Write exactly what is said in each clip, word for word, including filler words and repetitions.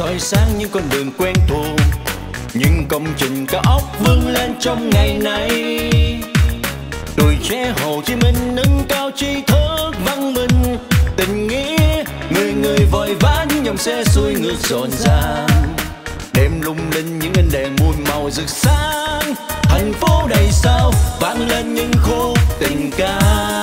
soi sáng những con đường quen thuộc, những công trình cao ốc vươn lên trong ngày nay. Tuổi trẻ Hồ Chí Minh nâng cao tri thức văn minh tình nghĩa, người người vội vã những dòng xe xuôi ngược rộn ràng, đêm lung linh những ánh đèn muôn màu rực sáng, thành phố đầy sao vang lên những khúc tình ca.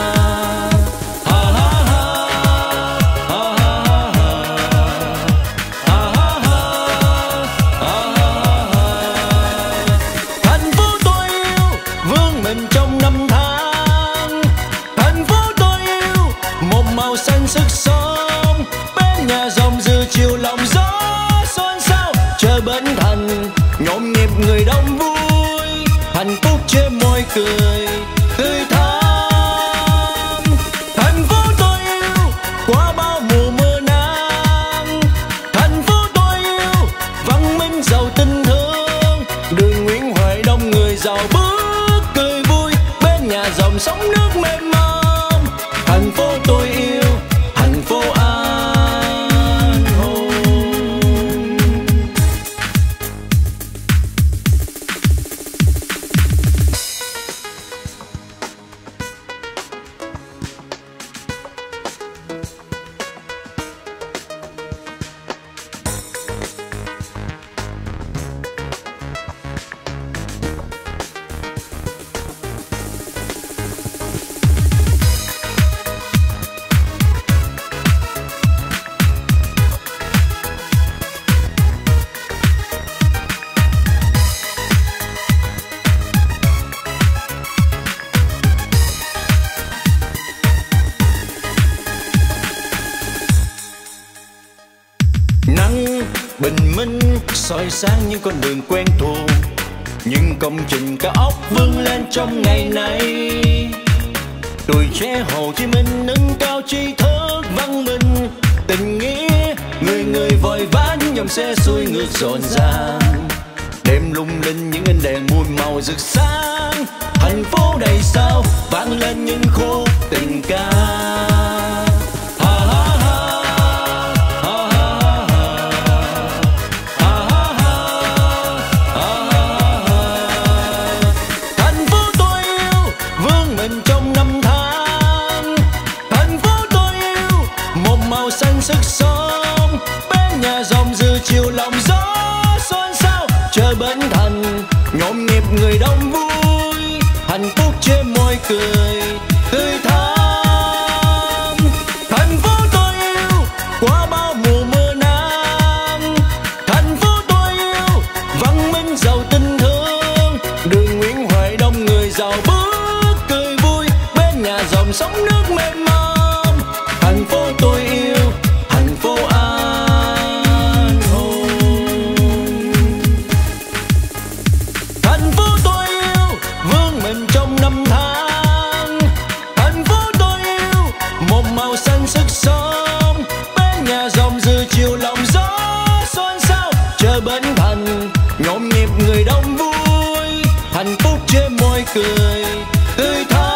Xanh sức sống bên nhà dòng dư chiều lòng gió xôn xao, chờ bến thành nhộn nhịp người đông vui, hạnh phúc trên môi cười tươi thắm. Thành phố tôi yêu qua bao mùa mưa nắng, thành phố tôi yêu văn minh giàu tình thương, đường Nguyễn Huệ đông người giàu bước cười vui, bên nhà dòng sóng nước mênh mông. Thành phố tôi yêu thành phố an hồn. Nắng bình minh soi sáng những con đường quen thuộc, những công trình cao ốc vươn lên trong ngày nay. Tuổi trẻ Hồ Chí Minh nâng cao tri thức văn minh tình nghĩa, người người vội vã những dòng xe xuôi ngược rộn ràng, đêm lung linh những ánh đèn muôn màu rực sáng, thành phố đầy sao vang lên những khúc tình ca. Xanh sức sống bên nhà dòng dư chiều lòng gió xôn xao, chờ bến thành nhộn nhịp người đông vui, hạnh phúc trên môi cười tươi thắm. Thành phố tôi yêu qua bao mùa mưa nắng, thành phố tôi yêu văn minh giàu tình thương, đường Nguyễn Huệ đông người giàu bước cười vui, bên nhà dòng sóng nước mênh mông. Thành phố tôi yêu thành phố an hồn. Thành phố tôi yêu vươn mình trong năm tháng, thành phố tôi yêu một màu xanh sức sống bên nhà dòng dư chiều lòng gió xôn xao, chờ bến thành nhộn nhịp người đông vui, hạnh phúc trên môi cười tươi thắm.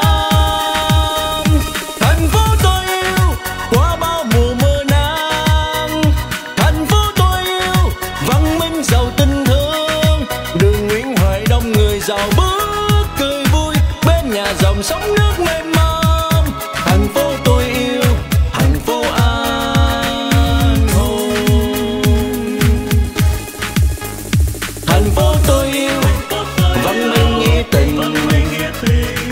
Thành phố tôi yêu qua bao mùa mưa nắng, thành phố tôi yêu văn minh giàu tình thương, đường Nguyễn Huệ đông người giàu bước cười vui, bên nhà dòng sóng nước mênh mông. Thành phố tôi yêu thành phố an hồn. Thành phố tôi yêu văn minh nghĩa tình,